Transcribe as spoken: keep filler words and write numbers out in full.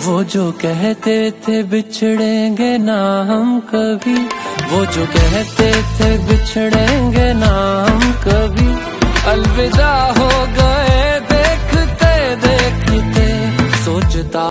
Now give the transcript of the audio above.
वो जो कहते थे बिछड़ेंगे ना हम कभी, वो जो कहते थे बिछड़ेंगे ना हम कभी, अलविदा हो